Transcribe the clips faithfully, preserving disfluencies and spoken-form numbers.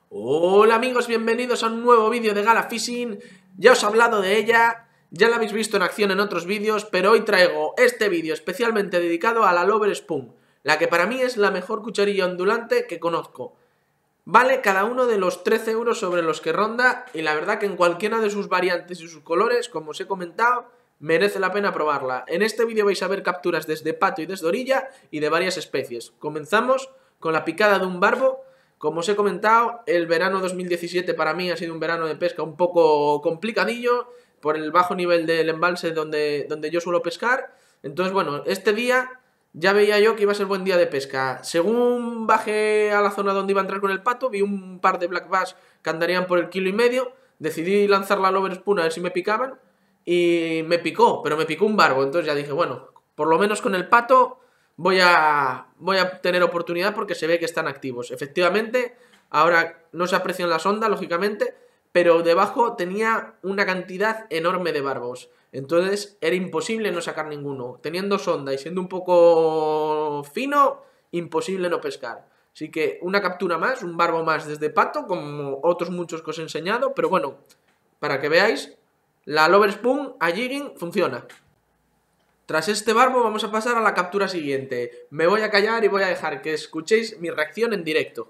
Hola amigos, bienvenidos a un nuevo vídeo de Gala Fishing. Ya os he hablado de ella, ya la habéis visto en acción en otros vídeos, pero hoy traigo este vídeo especialmente dedicado a la Lover Spoon, la que para mí es la mejor cucharilla ondulante que conozco. Vale cada uno de los trece euros sobre los que ronda y la verdad que en cualquiera de sus variantes y sus colores, como os he comentado, merece la pena probarla. En este vídeo vais a ver capturas desde pato y desde orilla y de varias especies. Comenzamos con la picada de un barbo. Como os he comentado, el verano dos mil diecisiete para mí ha sido un verano de pesca un poco complicadillo por el bajo nivel del embalse donde, donde yo suelo pescar. Entonces, bueno, este día ya veía yo que iba a ser buen día de pesca. Según bajé a la zona donde iba a entrar con el pato, vi un par de black bass que andarían por el kilo y medio. Decidí lanzar la Lover Spoon a ver si me picaban y me picó, pero me picó un barbo. Entonces ya dije, bueno, por lo menos con el pato Voy a, voy a tener oportunidad porque se ve que están activos. Efectivamente, ahora no se aprecian las ondas, lógicamente, pero debajo tenía una cantidad enorme de barbos. Entonces era imposible no sacar ninguno. Teniendo sonda y siendo un poco fino, imposible no pescar. Así que una captura más, un barbo más desde pato, como otros muchos que os he enseñado. Pero bueno, para que veáis, la Lover Spoon a jigging funciona. Tras este barbo vamos a pasar a la captura siguiente. Me voy a callar y voy a dejar que escuchéis mi reacción en directo.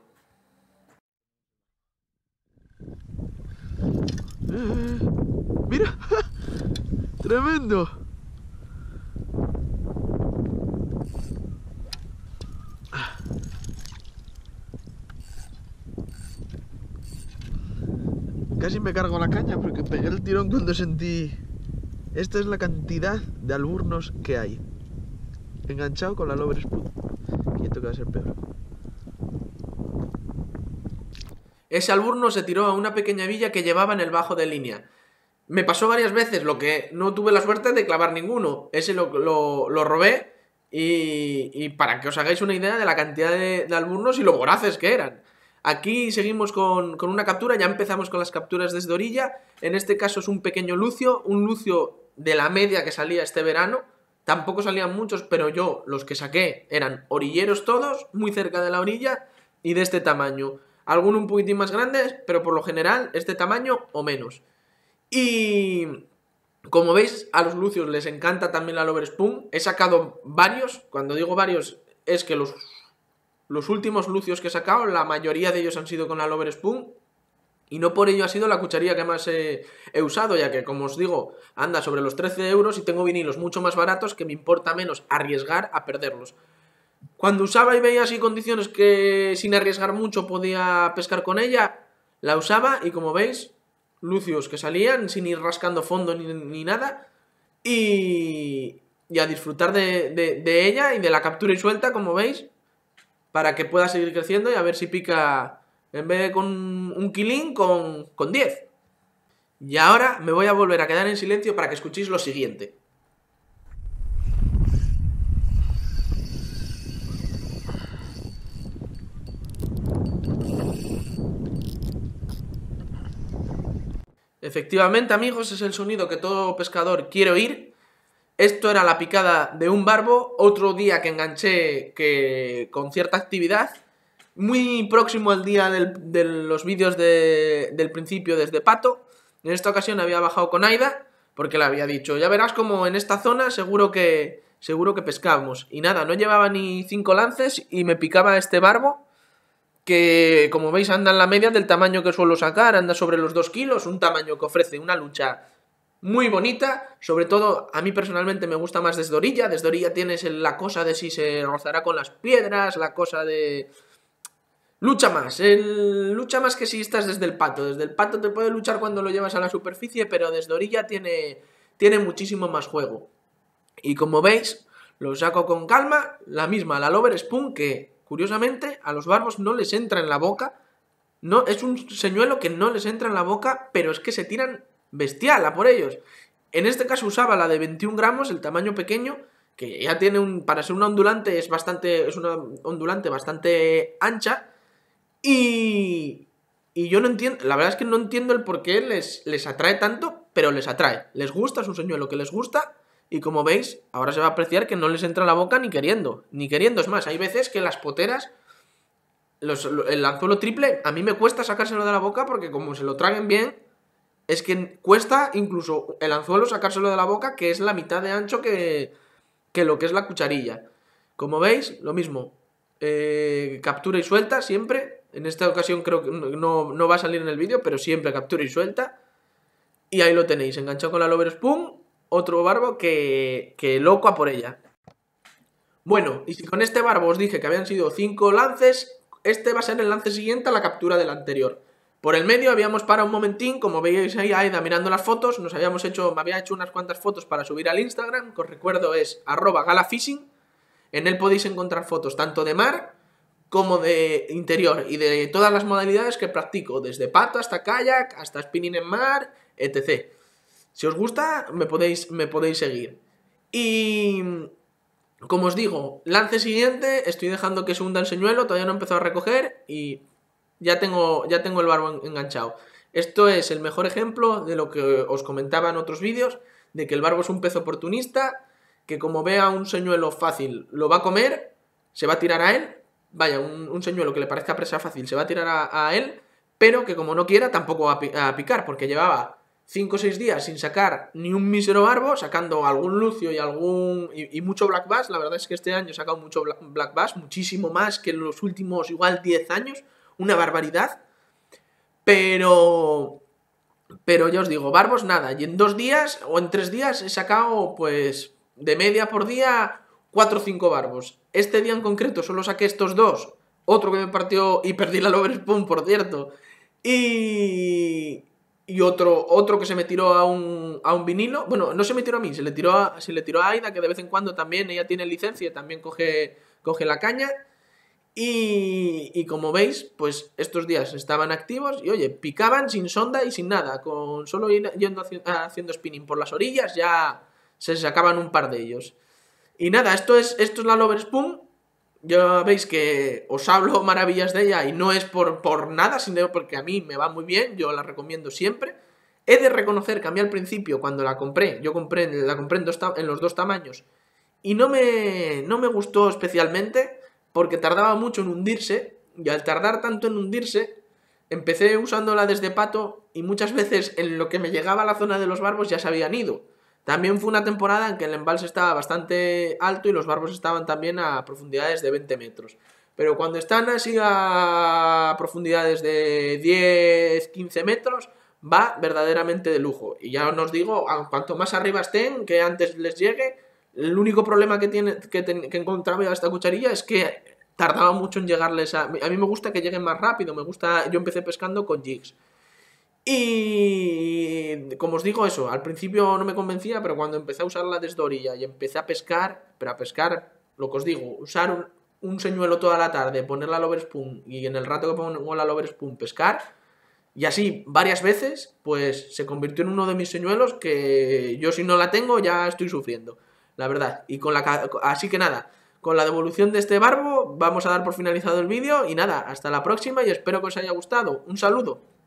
Eh, mira, tremendo. Casi me cargo la caña porque pegué el tirón cuando sentí. Esta es la cantidad de alburnos que hay. Enganchado con la Lover Spoon. Y esto que va a ser peor. Ese alburno se tiró a una pequeña villa que llevaba en el bajo de línea. Me pasó varias veces, lo que no tuve la suerte de clavar ninguno. Ese lo, lo, lo robé y, y para que os hagáis una idea de la cantidad de, de alburnos y lo voraces que eran. Aquí seguimos con, con una captura, ya empezamos con las capturas desde orilla. En este caso es un pequeño lucio, un lucio de la media que salía este verano. Tampoco salían muchos, pero yo los que saqué eran orilleros todos, muy cerca de la orilla y de este tamaño. Algunos un poquitín más grandes, pero por lo general este tamaño o menos. Y como veis, a los lucios les encanta también la Lover Spoon. He sacado varios, cuando digo varios es que los, los últimos lucios que he sacado, la mayoría de ellos han sido con la Lover Spoon. Y no por ello ha sido la cucharilla que más he, he usado, ya que, como os digo, anda sobre los trece euros y tengo vinilos mucho más baratos que me importa menos arriesgar a perderlos. Cuando usaba y veía así condiciones que sin arriesgar mucho podía pescar con ella, la usaba y como veis, lucios que salían sin ir rascando fondo ni, ni nada y, y a disfrutar de, de, de ella y de la captura y suelta, como veis, para que pueda seguir creciendo y a ver si pica en vez de con un kilín con, con diez. Y ahora me voy a volver a quedar en silencio para que escuchéis lo siguiente. Efectivamente, amigos, es el sonido que todo pescador quiere oír. Esto era la picada de un barbo, otro día que enganché que, con cierta actividad, muy próximo al día del, de los vídeos de, del principio desde pato. En esta ocasión había bajado con Aida, porque le había dicho, ya verás como en esta zona seguro que, seguro que pescamos. Y nada, no llevaba ni cinco lances y me picaba este barbo, que como veis anda en la media del tamaño que suelo sacar, anda sobre los dos kilos, un tamaño que ofrece una lucha muy bonita. Sobre todo a mí personalmente me gusta más desde orilla. Desde orilla tienes la cosa de si se rozará con las piedras, la cosa de... Lucha más, el... lucha más que si estás desde el pato. Desde el pato te puede luchar cuando lo llevas a la superficie, pero desde orilla tiene, tiene muchísimo más juego. Y como veis, lo saco con calma, la misma, la Lover Spoon, que curiosamente a los barbos no les entra en la boca. No, es un señuelo que no les entra en la boca, pero es que se tiran bestial a por ellos. En este caso usaba la de veintiún gramos, el tamaño pequeño, que ya tiene un... para ser una ondulante es bastante... es una ondulante bastante ancha. Y... y yo no entiendo... la verdad es que no entiendo el por qué les, les atrae tanto, pero les atrae. Les gusta, es un señuelo que les gusta. Y como veis, ahora se va a apreciar que no les entra en la boca ni queriendo. Ni queriendo, es más, hay veces que las poteras los, el anzuelo triple a mí me cuesta sacárselo de la boca porque como se lo traguen bien, es que cuesta incluso el anzuelo sacárselo de la boca, que es la mitad de ancho que, que lo que es la cucharilla. Como veis, lo mismo, eh, captura y suelta siempre. En esta ocasión creo que no, no va a salir en el vídeo, pero siempre captura y suelta. Y ahí lo tenéis, enganchado con la Lover Spoon, otro barbo que, que loco a por ella. Bueno, y si con este barbo os dije que habían sido cinco lances, este va a ser el lance siguiente a la captura del anterior. Por el medio habíamos parado un momentín, como veis ahí Aida mirando las fotos, nos habíamos hecho, me había hecho unas cuantas fotos para subir al Instagram, que os recuerdo es arroba galafishing. En él podéis encontrar fotos tanto de mar como de interior y de todas las modalidades que practico, desde pato hasta kayak, hasta spinning en mar, etcétera. Si os gusta, me podéis, me podéis seguir. Y como os digo, lance siguiente, estoy dejando que se hunda el señuelo, todavía no he empezado a recoger y ya tengo, ya tengo el barbo enganchado. Esto es el mejor ejemplo de lo que os comentaba en otros vídeos, de que el barbo es un pez oportunista, que como vea un señuelo fácil lo va a comer, se va a tirar a él. Vaya, un, un señuelo que le parezca presa fácil se va a tirar a, a él, pero que como no quiera tampoco va a, pi a picar, porque llevaba cinco o seis días sin sacar ni un mísero barbo, sacando algún lucio y algún y, y mucho black bass. La verdad es que este año he sacado mucho black, black bass, muchísimo más que en los últimos igual diez años, una barbaridad. Pero pero ya os digo, barbos nada, y en dos días o en tres días he sacado pues de media por día cuatro o cinco barbos. Este día en concreto solo saqué estos dos, otro que me partió y perdí la Lover Spoon, por cierto, y, y otro, otro que se me tiró a un, a un vinilo. Bueno, no se me tiró a mí, se le tiró a, se le tiró a Aida, que de vez en cuando también ella tiene licencia y también coge, coge la caña. Y, y como veis, pues estos días estaban activos y oye, picaban sin sonda y sin nada, con solo ir yendo haci haciendo spinning por las orillas ya se sacaban un par de ellos. Y nada, esto es, esto es la Lover Spoon. Ya veis que os hablo maravillas de ella y no es por, por nada, sino porque a mí me va muy bien, yo la recomiendo siempre. He de reconocer que a mí al principio, cuando la compré, yo compré, la compré en, dos, en los dos tamaños y no me, no me gustó especialmente porque tardaba mucho en hundirse, y al tardar tanto en hundirse, empecé usándola desde pato y muchas veces en lo que me llegaba a la zona de los barbos ya se habían ido. También fue una temporada en que el embalse estaba bastante alto y los barbos estaban también a profundidades de veinte metros. Pero cuando están así a profundidades de diez a quince metros, va verdaderamente de lujo. Y ya os digo, cuanto más arriba estén, que antes les llegue, el único problema que, tiene, que, ten, que encontraba a esta cucharilla es que tardaba mucho en llegarles a... A mí me gusta que lleguen más rápido, me gusta... Yo empecé pescando con jigs. Y como os digo eso, al principio no me convencía, pero cuando empecé a usarla desde orilla y empecé a pescar, pero a pescar, lo que os digo, usar un, un señuelo toda la tarde, poner la Lover Spoon y en el rato que pongo la Lover Spoon pescar, y así varias veces, pues se convirtió en uno de mis señuelos que yo si no la tengo ya estoy sufriendo, la verdad. Y con la, así que nada, con la devolución de este barbo vamos a dar por finalizado el vídeo y nada, hasta la próxima y espero que os haya gustado. Un saludo.